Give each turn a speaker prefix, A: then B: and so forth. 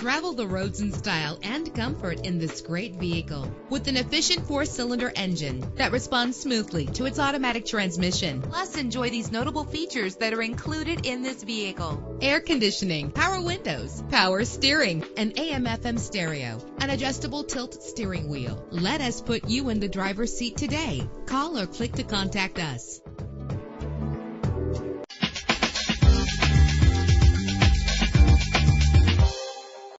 A: Travel the roads in style and comfort in this great vehicle. With an efficient 4-cylinder engine that responds smoothly to its automatic transmission. Plus, enjoy these notable features that are included in this vehicle: air conditioning, power windows, power steering, an AM/FM stereo, an adjustable tilt steering wheel. Let us put you in the driver's seat today. Call or click to contact us.